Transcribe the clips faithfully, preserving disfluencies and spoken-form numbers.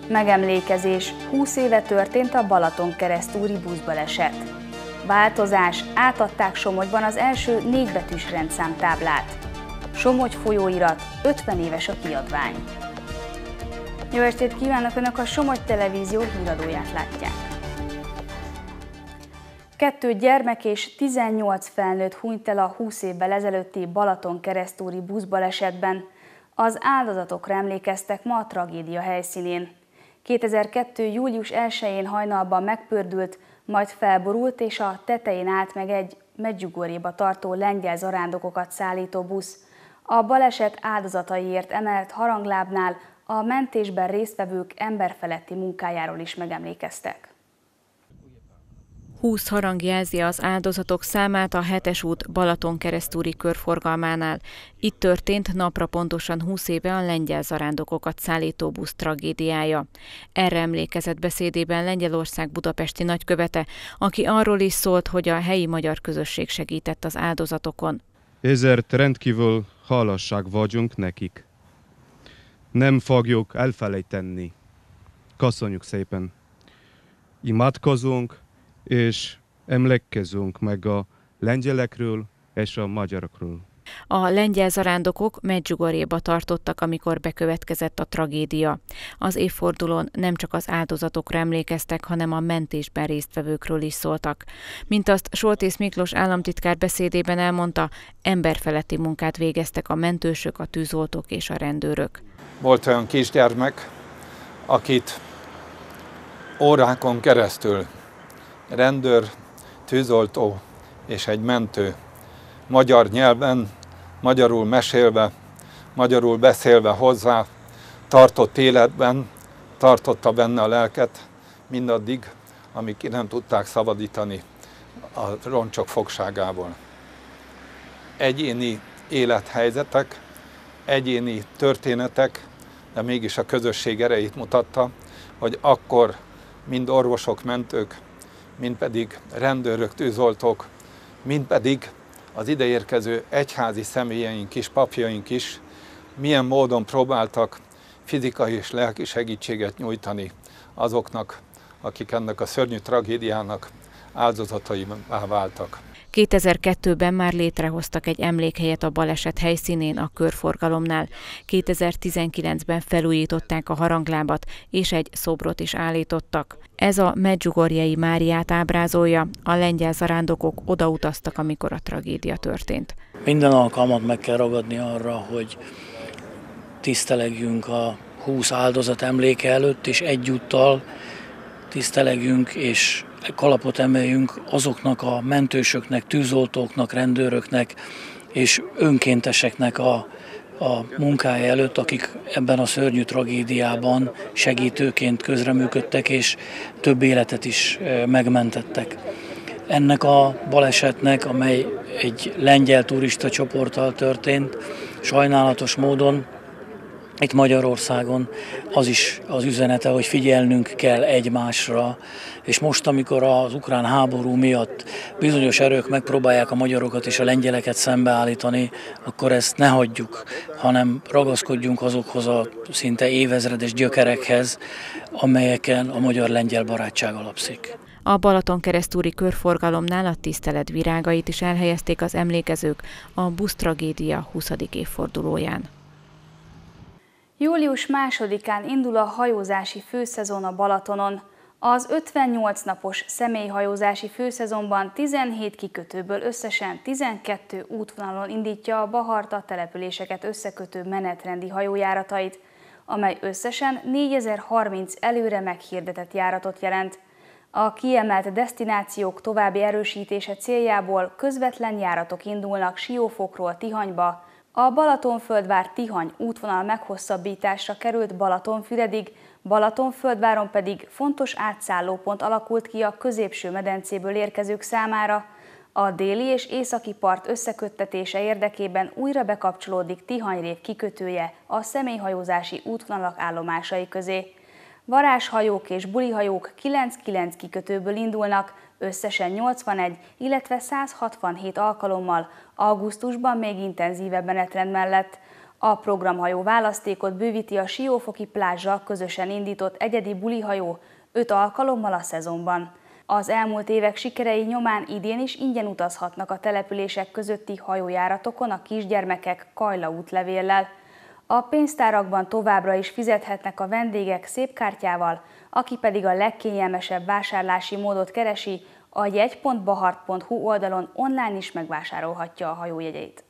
Megemlékezés, húsz éve történt a Balatonkeresztúri buszbaleset. Változás, átadták Somogyban az első négybetűs rendszámtáblát. Somogy folyóirat, ötven éves a kiadvány. Jó estét kívánok! Önök a Somogy Televízió híradóját látják. Kettő gyermek és tizennyolc felnőtt hunyt el a húsz évvel ezelőtti Balatonkeresztúri buszbalesetben. Az áldozatokra emlékeztek ma a tragédia helyszínén. kétezer-kettő. július elsején hajnalban megpördült, majd felborult és a tetején állt meg egy Medjugorjéba tartó lengyel zarándokokat szállító busz. A baleset áldozataiért emelt haranglábnál a mentésben résztvevők emberfeletti munkájáról is megemlékeztek. húsz harang jelzi az áldozatok számát a hetes út Balatonkeresztúri körforgalmánál. Itt történt napra pontosan húsz éve a lengyel zarándokokat szállító busz tragédiája. Erre emlékezett beszédében Lengyelország budapesti nagykövete, aki arról is szólt, hogy a helyi magyar közösség segített az áldozatokon. Ezért rendkívül hálásak vagyunk nekik. Nem fogjuk elfelejteni. Köszönjük szépen. Imádkozunk és emlékezzünk meg a lengyelekről és a magyarokról. A lengyel zarándokok Medjugorjéba tartottak, amikor bekövetkezett a tragédia. Az évfordulón nem csak az áldozatokra emlékeztek, hanem a mentésben résztvevőkről is szóltak. Mint azt Soltész Miklós államtitkár beszédében elmondta, emberfeletti munkát végeztek a mentősök, a tűzoltók és a rendőrök. Volt olyan kisgyermek, akit órákon keresztül rendőr, tűzoltó és egy mentő magyar nyelven, magyarul mesélve, magyarul beszélve hozzá, tartott életben, tartotta benne a lelket, mindaddig, amíg ki nem tudták szabadítani a roncsok fogságából. Egyéni élethelyzetek, egyéni történetek, de mégis a közösség erejét mutatta, hogy akkor mind orvosok, mentők, mind pedig rendőrök, tűzoltók, mind pedig az ideérkező egyházi személyeink is, papjaink is milyen módon próbáltak fizikai és lelki segítséget nyújtani azoknak, akik ennek a szörnyű tragédiának áldozataivá váltak. kétezer-kettőben már létrehoztak egy emlékhelyet a baleset helyszínén, a körforgalomnál. kétezer-tizenkilencben felújították a haranglábat, és egy szobrot is állítottak. Ez a Medjugorjei Máriát ábrázolja, a lengyel zarándokok odautaztak, amikor a tragédia történt. Minden alkalmat meg kell ragadni arra, hogy tisztelegjünk a húsz áldozat emléke előtt, és egyúttal tisztelegjünk és kalapot emeljünk azoknak a mentősöknek, tűzoltóknak, rendőröknek és önkénteseknek a, a munkája előtt, akik ebben a szörnyű tragédiában segítőként közreműködtek és több életet is megmentettek. Ennek a balesetnek, amely egy lengyel turista csoporttal történt, sajnálatos módon itt Magyarországon az is az üzenete, hogy figyelnünk kell egymásra, és most, amikor az ukrán háború miatt bizonyos erők megpróbálják a magyarokat és a lengyeleket szembeállítani, akkor ezt ne hagyjuk, hanem ragaszkodjunk azokhoz a szinte évezredes gyökerekhez, amelyeken a magyar-lengyel barátság alapszik. A Balatonkeresztúri körforgalomnál a tisztelet virágait is elhelyezték az emlékezők a busztragédia huszadik évfordulóján. július másodikán indul a hajózási főszezon a Balatonon. Az ötvennyolc napos személyhajózási főszezonban tizenhét kikötőből összesen tizenkettő útvonalon indítja a Baharta településeket összekötő menetrendi hajójáratait, amely összesen négyezer-harminc előre meghirdetett járatot jelent. A kiemelt desztinációk további erősítése céljából közvetlen járatok indulnak Siófokról Tihanyba. A Balatonföldvár-Tihany útvonal meghosszabbításra került Balatonfüredig, Balatonföldváron pedig fontos átszállópont alakult ki a középső medencéből érkezők számára. A déli és északi part összeköttetése érdekében újra bekapcsolódik Tihanyrév kikötője a személyhajózási útvonalak állomásai közé. Varázshajók és bulihajók kilenc-kilenc kikötőből indulnak, összesen nyolcvanegy, illetve száz hatvanhét alkalommal, augusztusban még intenzívebb menetrend mellett. A programhajó választékot bővíti a Siófoki plázsal közösen indított egyedi bulihajó öt alkalommal a szezonban. Az elmúlt évek sikerei nyomán idén is ingyen utazhatnak a települések közötti hajójáratokon a kisgyermekek Kajla útlevéllel. A pénztárakban továbbra is fizethetnek a vendégek szépkártyával, aki pedig a legkényelmesebb vásárlási módot keresi, a jegy pont bahart pont hu oldalon online is megvásárolhatja a hajójegyeit.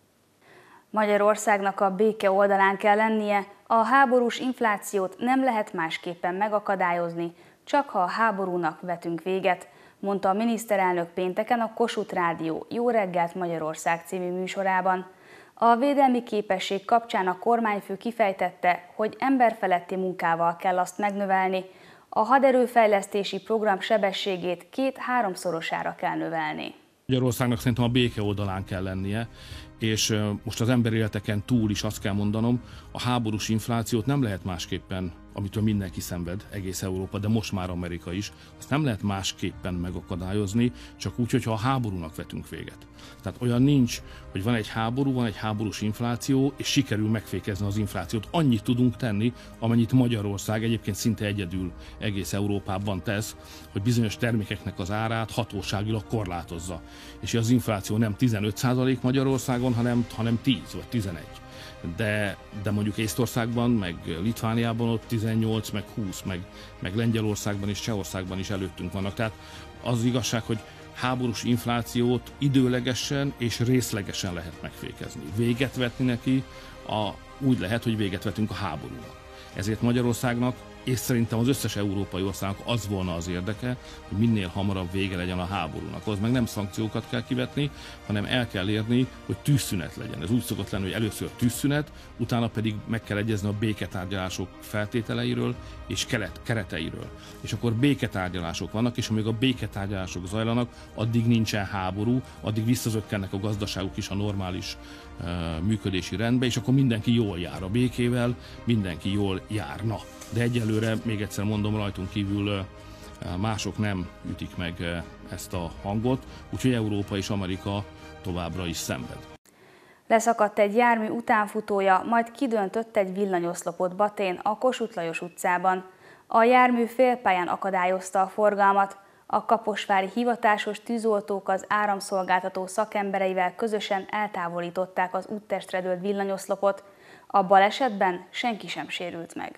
Magyarországnak a béke oldalán kell lennie, a háborús inflációt nem lehet másképpen megakadályozni, csak ha a háborúnak vetünk véget, mondta a miniszterelnök pénteken a Kossuth Rádió Jó reggelt Magyarország című műsorában. A védelmi képesség kapcsán a kormányfő kifejtette, hogy emberfeletti munkával kell azt megnövelni, a haderőfejlesztési program sebességét két-háromszorosára kell növelni. Magyarországnak szerintem a béke oldalán kell lennie, és most az emberéleteken túl is azt kell mondanom, a háborús inflációt nem lehet másképpen, amitől mindenki szenved, egész Európa, de most már Amerika is, azt nem lehet másképpen megakadályozni, csak úgy, hogyha a háborúnak vetünk véget. Tehát olyan nincs, hogy van egy háború, van egy háborús infláció, és sikerül megfékezni az inflációt. Annyit tudunk tenni, amennyit Magyarország egyébként szinte egyedül egész Európában tesz, hogy bizonyos termékeknek az árát hatóságilag korlátozza. És az infláció nem tizenöt százalék Magyarországon, hanem, hanem tíz vagy tizenegy. De, de mondjuk Észtországban, meg Litvániában ott tizennyolc, meg húsz, meg, meg Lengyelországban és Csehországban is előttünk vannak. Tehát az igazság, hogy háborús inflációt időlegesen és részlegesen lehet megfékezni. Véget vetni neki a, úgy lehet, hogy véget vetünk a háborúnak. Ezért Magyarországnak, és szerintem az összes európai országnak az volna az érdeke, hogy minél hamarabb vége legyen a háborúnak. Az meg nem szankciókat kell kivetni, hanem el kell érni, hogy tűzszünet legyen. Ez úgy szokott lenni, hogy először tűzszünet, utána pedig meg kell egyezni a béketárgyalások feltételeiről és kelet, kereteiről. És akkor béketárgyalások vannak, és amíg a béketárgyalások zajlanak, addig nincsen háború, addig visszazökkennek a gazdaságuk is a normális uh, működési rendbe, és akkor mindenki jól jár a békével, mindenki jól járna. De egyelőre, még egyszer mondom, rajtunk kívül mások nem ütik meg ezt a hangot, úgyhogy Európa és Amerika továbbra is szenved. Leszakadt egy jármű utánfutója, majd kidöntött egy villanyoszlopot Batén a Kossuth Lajos utcában. A jármű félpályán akadályozta a forgalmat. A kaposvári hivatásos tűzoltók az áramszolgáltató szakembereivel közösen eltávolították az úttestre dőlt villanyoszlopot. A balesetben senki sem sérült meg.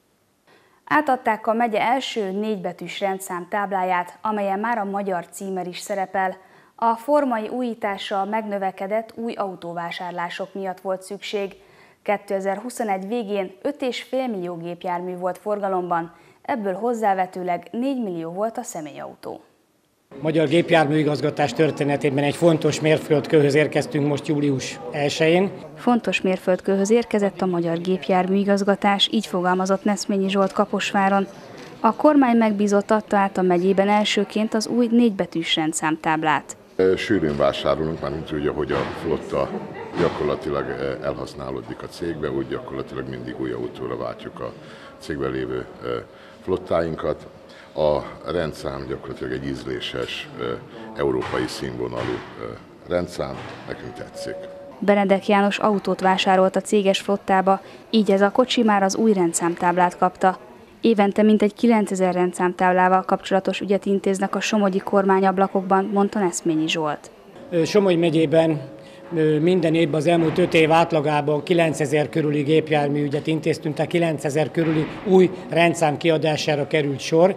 Átadták a megye első négybetűs rendszám tábláját, amelyen már a magyar címer is szerepel. A formai újításra megnövekedett új autóvásárlások miatt volt szükség. kétezer-huszonegy végén öt egész öt millió gépjármű volt forgalomban, ebből hozzávetőleg négy millió volt a személyautó. Magyar gépjárműigazgatás történetében egy fontos mérföldkőhöz érkeztünk most július elsején. Fontos mérföldkőhöz érkezett a magyar gépjárműigazgatás, így fogalmazott Neszményi Zsolt Kaposváron. A kormány megbízott adta át a megyében elsőként az új négybetűs rendszámtáblát. Sűrűn vásárolunk, már mint ugye, hogy a flotta gyakorlatilag elhasználódik a cégbe, úgy gyakorlatilag mindig új autóra váltjuk a cégben lévő flottáinkat. A rendszám gyakorlatilag egy ízléses, európai színvonalú rendszám, nekünk tetszik. Benedek János autót vásárolt a céges flottába, így ez a kocsi már az új rendszámtáblát kapta. Évente mintegy kilencezer rendszámtáblával kapcsolatos ügyet intéznek a somogyi kormányablakokban, mondta Neszményi Zsolt. Somogy megyében minden évben az elmúlt öt év átlagában kilencezer körüli gépjárműügyet intéztünk, tehát kilencezer körüli új rendszám kiadására került sor.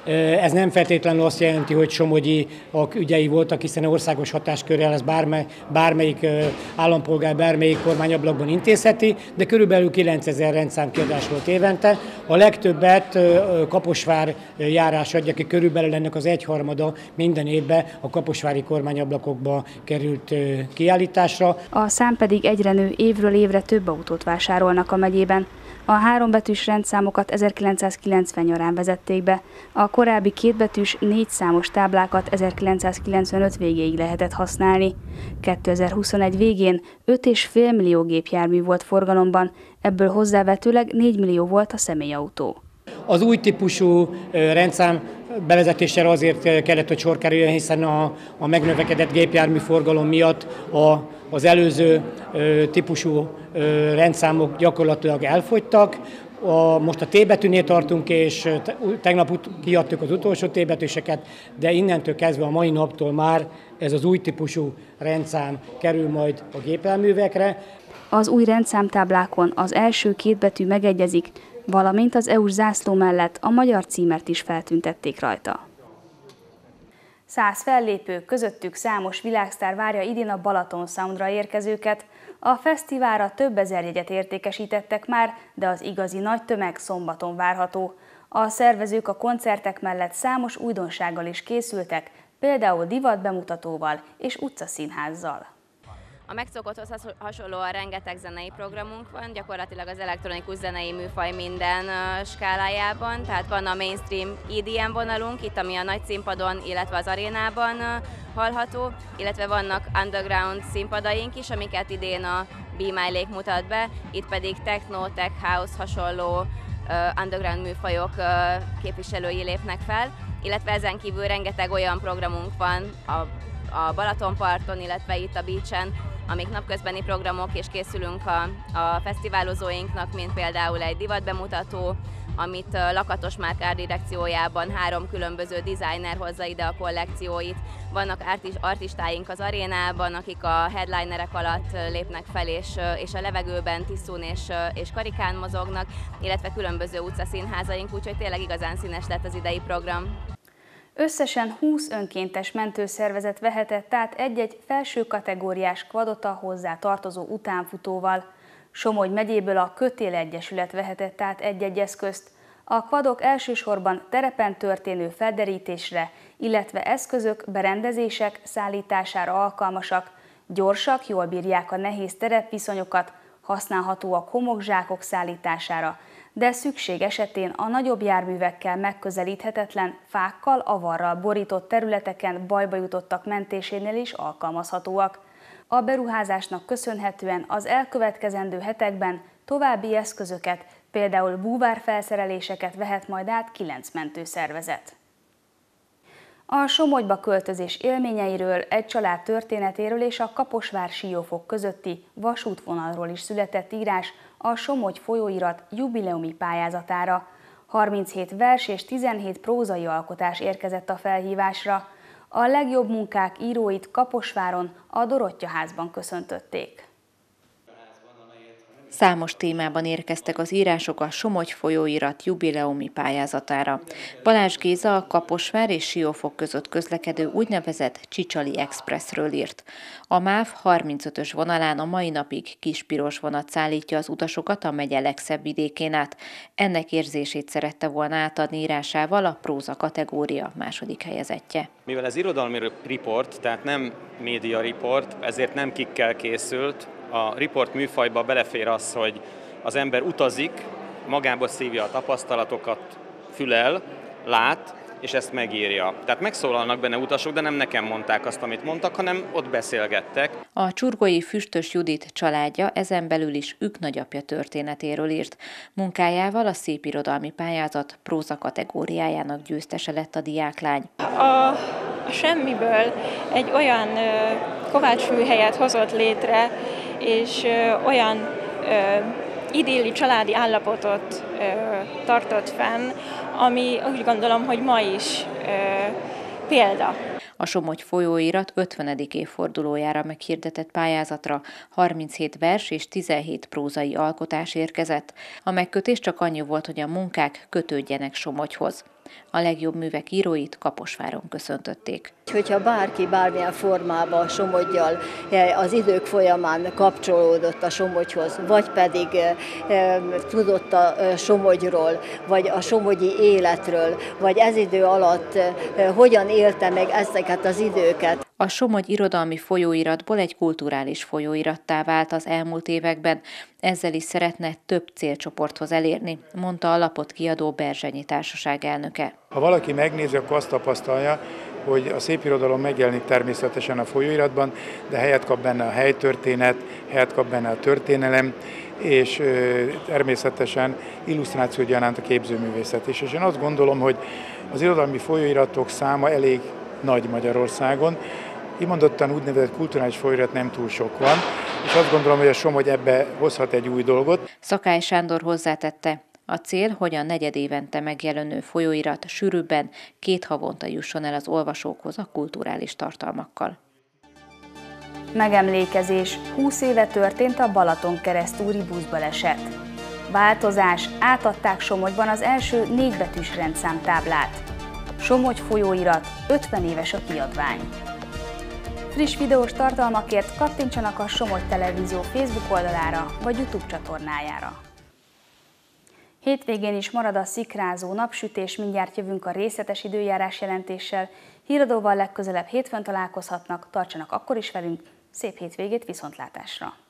Ez nem feltétlenül azt jelenti, hogy somogyi ügyei voltak, hiszen országos hatáskörrel ez bármely, bármelyik állampolgár, bármelyik kormányablakban intézheti, de körülbelül kilencezer rendszámkiadás volt évente. A legtöbbet Kaposvár járás adja ki, körülbelül ennek az egyharmada minden évben a kaposvári kormányablakokba került kiállításra. A szám pedig egyre nő, évről évre több autót vásárolnak a megyében. A hárombetűs rendszámokat ezerkilencszázkilencven nyarán vezették be, a korábbi kétbetűs, négyszámos táblákat ezerkilencszázkilencvenöt végéig lehetett használni. kétezer-huszonegy végén öt egész öt millió gépjármű volt forgalomban, ebből hozzávetőleg négy millió volt a személyautó. Az új típusú rendszám bevezetésére azért kellett, hogy sor kerüljön, hiszen a, a megnövekedett gépjárműforgalom miatt a, az előző ö, típusú ö, rendszámok gyakorlatilag elfogytak. A, most a T betűnél tartunk, és tegnap ut- kiadtuk az utolsó T betűseket, de innentől kezdve a mai naptól már ez az új típusú rendszám kerül majd a gépjárművekre. Az új rendszámtáblákon az első két betű megegyezik, valamint az é u-s zászló mellett a magyar címert is feltüntették rajta. Száz fellépő, közöttük számos világsztár várja idén a Balaton Soundra érkezőket. A fesztiválra több ezer jegyet értékesítettek már, de az igazi nagy tömeg szombaton várható. A szervezők a koncertek mellett számos újdonsággal is készültek, például divatbemutatóval és utcaszínházzal. A megszokotthoz hasonlóan rengeteg zenei programunk van, gyakorlatilag az elektronikus zenei műfaj minden skálájában, tehát van a mainstream é dé em vonalunk, itt ami a nagy színpadon, illetve az arénában hallható, illetve vannak underground színpadaink is, amiket idén a Be My Lake mutat be, itt pedig techno, tech house hasonló underground műfajok képviselői lépnek fel, illetve ezen kívül rengeteg olyan programunk van a, a Balatonparton, illetve itt a beachen, amik napközbeni programok, és készülünk a, a fesztiválozóinknak, mint például egy divatbemutató, amit Lakatos Márk árdirekciójában három különböző designer hozza ide a kollekcióit. Vannak artistáink az arénában, akik a headlinerek alatt lépnek fel, és, és a levegőben tisztún és, és karikán mozognak, illetve különböző utcaszínházaink, úgyhogy tényleg igazán színes lett az idei program. Összesen húsz önkéntes mentőszervezet vehetett át egy-egy felső kategóriás quadot a hozzá tartozó utánfutóval. Somogy megyéből a Kötél Egyesület vehetett át egy-egy eszközt. A quadok elsősorban terepen történő felderítésre, illetve eszközök, berendezések szállítására alkalmasak, gyorsak, jól bírják a nehéz terepviszonyokat, használhatóak homokzsákok szállítására, de szükség esetén a nagyobb járművekkel megközelíthetetlen, fákkal, avarral borított területeken bajba jutottak mentésénél is alkalmazhatóak. A beruházásnak köszönhetően az elkövetkezendő hetekben további eszközöket, például búvárfelszereléseket vehet majd át kilenc mentőszervezet. A Somogyba költözés élményeiről, egy család történetéről és a Kaposvár-Siófok közötti vasútvonalról is született írás a Somogy folyóirat jubileumi pályázatára. harminchét vers és tizenhét prózai alkotás érkezett a felhívásra. A legjobb munkák íróit Kaposváron, a Dorottya-házban köszöntötték. Számos témában érkeztek az írások a Somogy folyóirat jubileumi pályázatára. Balázs Géza a Kaposvár és Siófok között közlekedő úgynevezett Csicsali Expressről írt. A MÁV harmincötös vonalán a mai napig kispiros vonat szállítja az utasokat a megye legszebb vidékén át. Ennek érzését szerette volna átadni írásával a próza kategória második helyezettje. Mivel ez irodalmi riport, tehát nem média riport, ezért nem kikkel készült. A riport műfajba belefér az, hogy az ember utazik, magába szívja a tapasztalatokat, fülel, lát, és ezt megírja. Tehát megszólalnak benne utasok, de nem nekem mondták azt, amit mondtak, hanem ott beszélgettek. A csurgói Füstös Judit családja ezen belül is ők nagyapja történetéről írt. Munkájával a szépirodalmi pályázat próza kategóriájának győztese lett a diáklány. A, a semmiből egy olyan ö, kovácsműhelyet hozott létre, és ö, olyan ö, idilli családi állapotot ö, tartott fenn, ami úgy gondolom, hogy ma is ö, példa. A Somogy folyóirat ötvenedik évfordulójára meghirdetett pályázatra harminchét vers és tizenhét prózai alkotás érkezett. A megkötés csak annyi volt, hogy a munkák kötődjenek Somogyhoz. A legjobb művek íróit Kaposváron köszöntötték. Hogyha bárki bármilyen formában Somoggyal az idők folyamán kapcsolódott a Somogyhoz, vagy pedig e, tudott a Somogyról, vagy a somogyi életről, vagy ez idő alatt e, hogyan élte meg ezeket az időket. A Somogy irodalmi folyóiratból egy kulturális folyóirattá vált az elmúlt években, ezzel is szeretne több célcsoporthoz elérni, mondta a lapot kiadó Berzsenyi Társaság elnöke. Ha valaki megnézi, akkor azt tapasztalja, hogy a szépirodalom megjelenik természetesen a folyóiratban, de helyet kap benne a helytörténet, helyet kap benne a történelem, és természetesen illusztráció gyanánt a képzőművészet is. És én azt gondolom, hogy az irodalmi folyóiratok száma elég nagy Magyarországon. Kimondottan úgynevezett kulturális folyóirat nem túl sok van, és azt gondolom, hogy a Somogy ebbe hozhat egy új dolgot. Szakály Sándor hozzátette, a cél, hogy a negyedévente megjelenő folyóirat sűrűbben, két havonta jusson el az olvasókhoz a kulturális tartalmakkal. Megemlékezés. húsz éve történt a Balaton-keresztúri buszbaleset. Változás. Átadták Somogyban az első négybetűs rendszámtáblát. Somogy folyóirat, ötven éves a kiadvány. Friss videós tartalmakért kattintsanak a Somogy Televízió Facebook oldalára vagy YouTube csatornájára. Hétvégén is marad a szikrázó napsütés, mindjárt jövünk a részletes időjárás jelentéssel. Híradóval legközelebb hétfőn találkozhatnak, tartsanak akkor is velünk, szép hétvégét, viszontlátásra!